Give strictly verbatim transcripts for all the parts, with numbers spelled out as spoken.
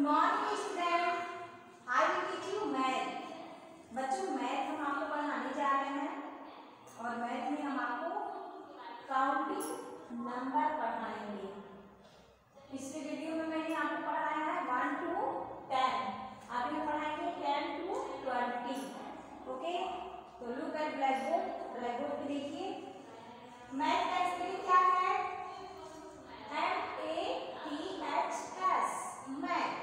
Morning student, I will teach you math. बच्चों math हम आपको पढ़ाने जा रहे हैं और मैथ में हम आपको काउंटिंग नंबर पढ़ाएंगे। पिछले वीडियो में मैंने आपको पढ़ाया है वन टू टेन, अभी हम पढ़ाएंगे टेन टू ट्वेंटी। ओके, तो look at black board. Black board पे देखिए मैथ का स्पेलिंग क्या है? M A T H S, math.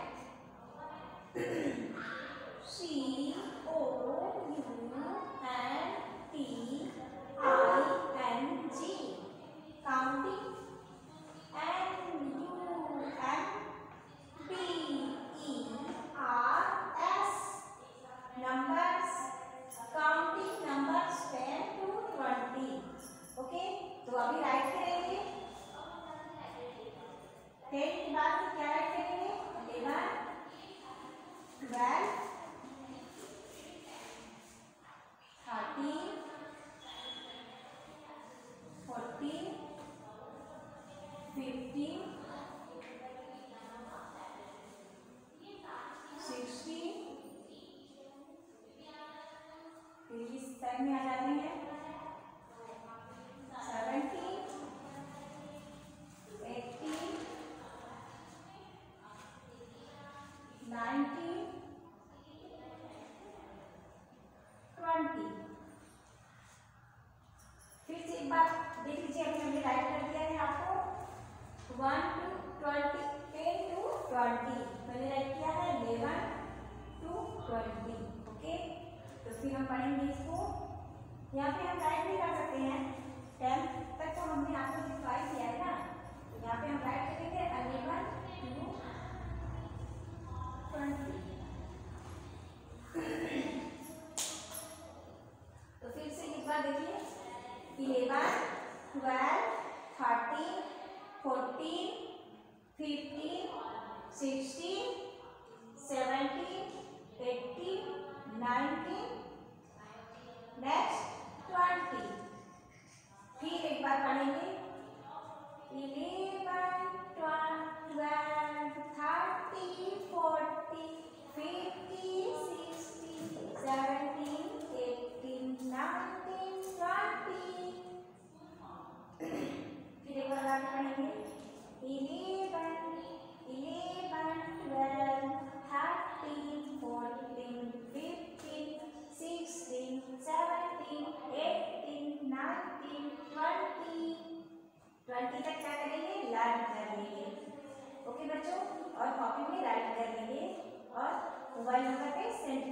C O U N T I N G, counting. N U M P E R S, numbers. Counting numbers ten to twenty. Okay, तो अभी right करेंगे। Ten के बाद क्या write करेंगे? Eleven, twelve, thirteen, fourteen, fifteen, sixteen, फिर इस time में आ जाते हैं सेवेंटीन, एटीन, नाइनटीन, ट्वेंटी। फिर से एक बार देख लीजिए, अभी हमने राइट कर दिया है आपको one two twenty, ten to twenty मैंने राइट किया है, इलेवन टू ट्वेंटी। ओके, तो फिर हम पढ़ेंगे इसको। यहाँ पे हम राइट भी कर सकते हैं, टेन तक तो हमने आपको डिफाइन किया है ना, तो यहाँ पे हम राइट करेंगे इलेवन टू ट्वेंटी। तो फिर से एक बार देखिए eleven, twelve, thirteen, fourteen, fifteen, sixteen, seventeen, eighteen, nineteen, next twenty. फिर एक बार पढ़ेंगे eleven, twelve, thirty, forty, fifty, sixty, seventeen, eighteen, nineteen, twenty. फिर एक बार आगे पढ़ेंगे eleven, eleven, twelve, thirteen, fourteen, fifteen, sixteen, seventeen, eighteen, nineteen, twenty. Twenty तक क्या करेंगे? लर्न कर लेंगे। ओके बच्चों, और कॉपी में राइट कर लेंगे और मोबाइल नंबर पे सेंड